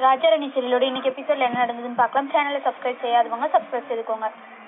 ராஜாராணி சீரியலோட இன்னைக்கு எபிசோட்ல என்ன நடந்ததுன்னு பார்க்கலாம். சேனலை சப்ஸ்கிரைப் செய்யாதவங்க சப்ஸ்கிரைப் செய்துக்கோங்க.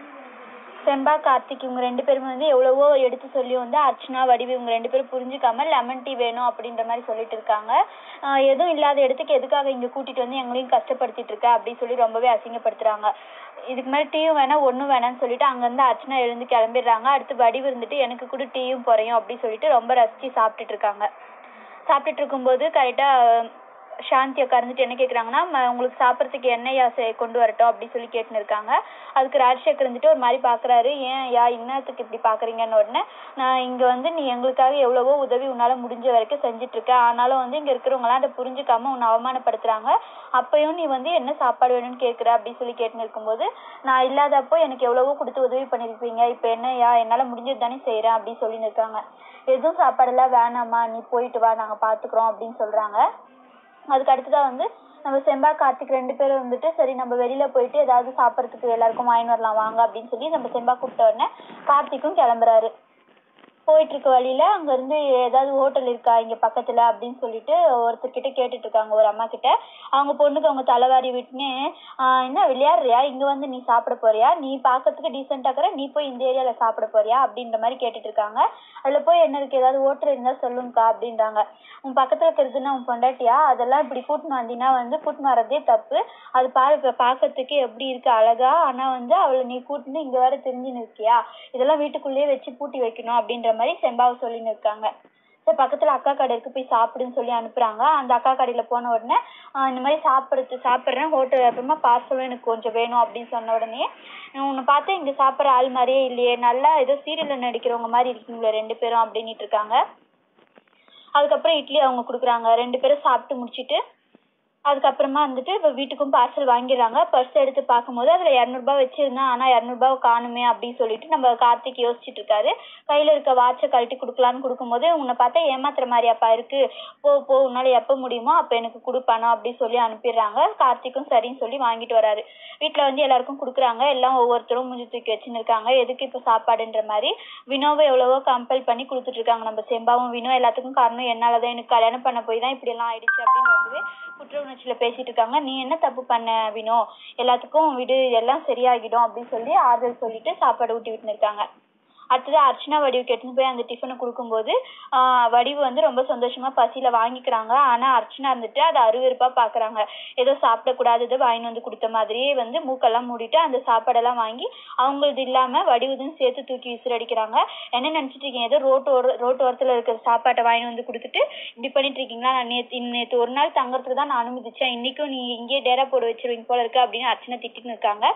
செம்பா கார்த்திக் இவங்க 2 பேரும் வந்து எவ்வளவோ எடுத்து சொல்லி வந்து அர்ச்சனா வடிவு இவங்க 2 பேரும் புரிஞ்சுக்காம லெமன் டீ வேணும் அப்படின்ற மாதிரி சொல்லிட்டு இருக்காங்க. எதுவும் இல்லாத இடத்துக்கு எதுக்காக இங்க கூட்டிட்டு வந்து எங்களையும் கஷ்டப்படுத்திட்டு இருக்க அப்படின்னு சொல்லி ரொம்பவே அசிங்கப்படுத்துறாங்க. இதுக்கு மேலே டீயும் வேணாம் ஒன்றும் வேணாம்னு சொல்லிட்டு அங்கேருந்து அர்ச்சனா எழுந்து கிளம்பிடுறாங்க. அடுத்து வடிவு இருந்துட்டு எனக்கு கூட டீயும் குறையும் அப்படின்னு சொல்லிட்டு ரொம்ப ரசிச்சு சாப்பிட்டுட்டு இருக்காங்க. சாப்பிட்டுட்டு இருக்கும்போது கரெக்டாக சாந்தி அக்கா இருந்துட்டு என்ன கேட்குறாங்கன்னா, உங்களுக்கு சாப்பிட்றதுக்கு என்னையா கொண்டு வரட்டும் அப்படின்னு சொல்லி கேட்டுன்னு இருக்காங்க. அதுக்கு ராஜசேகர் இருந்துட்டு ஒரு மாதிரி பார்க்குறாரு. ஏன் யா இன்னத்துக்கு இப்படி பார்க்குறீங்கன்னு உடனே, நான் இங்கே வந்து நீ எங்களுக்காக எவ்வளவோ உதவி உன்னால் முடிஞ்ச வரைக்கும் செஞ்சுட்ருக்க, ஆனாலும் வந்து இங்கே இருக்கிறவங்களாம் அதை புரிஞ்சுக்காம உன்னை அவமானப்படுத்துகிறாங்க, அப்பயும் நீ வந்து என்ன சாப்பாடு வேணும்னு கேட்குற அப்படின்னு சொல்லி கேட்டுன்னு இருக்கும்போது, நான் இல்லாதப்போ எனக்கு எவ்வளவோ கொடுத்து உதவி பண்ணியிருப்பீங்க, இப்போ என்னையா என்னால் முடிஞ்சது தானே செய்கிறேன் அப்படின்னு சொல்லின்னு இருக்காங்க. எதுவும் சாப்பாடெல்லாம் வேணாம்மா, நீ போயிட்டு வா, நாங்கள் பார்த்துக்குறோம் அப்படின்னு சொல்கிறாங்க. அதுக்கு அடுத்ததான் வந்து நம்ம செம்பா கார்த்திக் 2 பேரும் வந்துட்டு சரி நம்ம வெளியில போயிட்டு ஏதாவது சாப்பிட்றதுக்கு எல்லாருக்கும் வாங்கி வரலாம் வாங்க அப்படின்னு சொல்லி நம்ம செம்பா கூப்பிட்ட உடனே கார்த்திக்கும் கிளம்புறாரு. போயிட்டு இருக்க வழியில அங்க இருந்து ஏதாவது ஹோட்டல் இருக்கா இங்க பக்கத்துல அப்படின்னு சொல்லிட்டு ஒருத்தர்கிட்ட கேட்டுட்டு இருக்காங்க, ஒரு அம்மா கிட்ட. அவங்க பொண்ணுக்கு அவங்க தலைவாரி விட்டுனே, என்ன விளையாடுறியா, இங்க வந்து நீ சாப்பிட போறியா, நீ பாக்கிறதுக்கு டீசெண்டா இருக்கிற, நீ போய் இந்த ஏரியால சாப்பிட போறியா அப்படின்ற மாதிரி கேட்டுட்டு இருக்காங்க. அதுல போய் என்ன இருக்கு, ஏதாவது ஹோட்டல் இருந்தா சொல்லுங்கக்கா அப்படின்றாங்க. உன் பக்கத்துல இருக்கிறதுன்னா உன் பொண்டாட்டியா, அதெல்லாம் இப்படி கூட்டின்னு வந்தீங்கன்னா வந்து கூட்டின்னு வரதே தப்பு, அது பாக்கிறதுக்கு எப்படி இருக்கு அழகா, ஆனா வந்து அவளை நீ கூட்டின்னு இங்க வேற தெரிஞ்சுன்னு இருக்கியா, இதெல்லாம் வீட்டுக்குள்ளேயே வச்சு பூட்டி வைக்கணும் அப்படின்ற மாதிரி செம்பாவை சொல்லின்னு இருக்காங்க. சரி பக்கத்துல அக்கா கடை இருக்கு போய் சாப்பிடுன்னு சொல்லி அனுப்புறாங்க. அந்த அக்கா கடையில போன உடனே இந்த மாதிரி சாப்பிட்றேன் ஹோட்டல், அப்புறமா பார்சலும் எனக்கு கொஞ்சம் வேணும் அப்படின்னு சொன்ன உடனே, உன்னை பார்த்து இங்க சாப்பிட்ற ஆள் மாதிரியே இல்லையே, நல்லா ஏதோ சீரியல்ல நடிக்கிறவங்க மாதிரி இருக்கீங்களே 2 பேரும் அப்படின்ட்டு இருக்காங்க. அதுக்கப்புறம் இட்லி அவங்க கொடுக்குறாங்க. 2 பேரும் சாப்பிட்டு முடிச்சுட்டு அதுக்கப்புறமா வந்துட்டு இப்போ வீட்டுக்கும் பார்சல் வாங்கிடுறாங்க. பர்ஸ் எடுத்து பார்க்கும்போது அதில் 200 வச்சிருந்தேன், ஆனால் 200 காணுமே அப்படின்னு சொல்லிட்டு நம்ம கார்த்திக் யோசிச்சுட்டு இருக்காரு. கையில் இருக்க வாட்சை கழட்டி கொடுக்கலான்னு கொடுக்கும்போது, உன்னை பார்த்தா ஏமாத்துற மாதிரியாப்பா இருக்கு, போ உன்னால எப்போ முடியுமோ அப்போ எனக்கு கொடுப்பானோ அப்படின்னு சொல்லி அனுப்பிடுறாங்க. கார்த்திக்கும் சரின்னு சொல்லி வாங்கிட்டு வராரு. வீட்டில் வந்து எல்லாருக்கும் கொடுக்குறாங்க. எல்லாம் ஒவ்வொருத்தரும் மூஞ்சி தூக்கி வச்சுன்னு இருக்காங்க. எதுக்கு இப்போ சாப்பாடுன்ற மாதிரி வினோவை எவ்வளவோ கம்பல் பண்ணி கொடுத்துட்டு இருக்காங்க. நம்ம செம்பாவும் வினோ எல்லாத்துக்கும் காரணம் என்னால தான், எனக்கு கல்யாணம் பண்ண போய் தான் இப்படி எல்லாம் ஆயிடுச்சு அப்படின்னு ரொம்பவே குற்ற உணர்ச்சியில பேசிட்டு இருக்காங்க. நீ என்ன தப்பு பண்ண வினோ, எல்லாத்துக்கும் விடு, எல்லாம் சரியாகிடும் அப்படின்னு சொல்லி ஆறுதல் சொல்லிட்டு சாப்பாடு ஊட்டி விட்டுன்னு இருக்காங்க. அடுத்தது அர்ச்சனா வடிவு கெட்டுன்னு போய் அந்த டிஃபனை கொடுக்கும்போது வடிவு வந்து ரொம்ப சந்தோஷமா பசியில வாங்கிக்கிறாங்க. ஆனா அர்ச்சனா இருந்துட்டு அதை அருவருப்பா பாக்குறாங்க. ஏதோ சாப்பிடக்கூடாதது வாங்கி வந்து கொடுத்த மாதிரியே வந்து மூக்கெல்லாம் மூடிட்டு அந்த சாப்பாடெல்லாம் வாங்கி அவங்களது இல்லாம வடிவுதுன்னு சேர்த்து தூக்கி விசிறடிக்கிறாங்க. என்ன நினைச்சிட்டு இருக்கீங்க, ஏதோ ரோட்டு ஓரத்துல இருக்கிற சாப்பாட்டை வாங்கி வந்து கொடுத்துட்டு இப்படி பண்ணிட்டு இருக்கீங்களா, நான் நேற்று ஒரு நாள் தங்கறதுக்கு தான் நான் அனுமதிச்சேன், இன்னைக்கும் நீ இங்கேயே டேரா போட வச்சிருவீங்க போல இருக்கு அப்படின்னு அர்ச்சனா திட்டின்னு இருக்காங்க.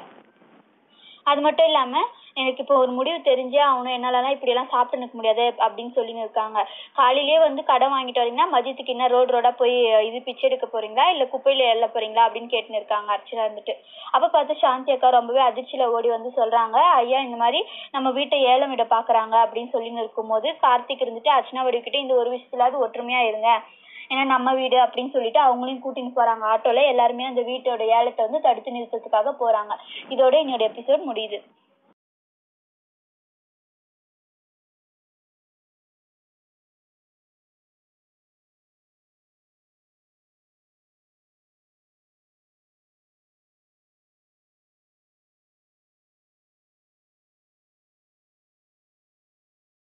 அது மட்டும் இல்லாம எனக்கு இப்போ ஒரு முடிவு தெரிஞ்சே ஆகணும், என்னாலலாம் இப்படி எல்லாம் சாப்பிட்டு நிற்க முடியாது அப்படின்னு சொல்லின்னு இருக்காங்க. காலையிலேயே வந்து கடன் வாங்கிட்டு வரீங்கன்னா மதியத்துக்கு என்ன ரோடா போய் இது பிச்சை எடுக்க போறீங்களா இல்ல குப்பையில எல்ல போறீங்களா அப்படின்னு கேட்டுன்னு இருக்காங்க அர்ச்சனா இருந்துட்டு. அப்ப பார்த்து சாந்தி அக்கா ரொம்பவே அதிர்ச்சியில ஓடி வந்து சொல்றாங்க, ஐயா இந்த மாதிரி நம்ம வீட்டை ஏலம் விட பாக்குறாங்க அப்படின்னு சொல்லின்னு இருக்கும்போது கார்த்திக் இருந்துட்டு அர்ச்சனா வடிக்கிட்ட இந்த ஒரு விஷயத்துலாவது ஒற்றுமையா இருங்க, ஏன்னா நம்ம வீடு அப்படின்னு சொல்லிட்டு அவங்களையும் கூட்டின்னு போறாங்க. ஆட்டோல எல்லாருமே அந்த வீட்டோட ஏலத்தை வந்து தடுத்து நிறுத்தத்துக்காக போறாங்க. இதோட என்னோட எபிசோட் முடியுது.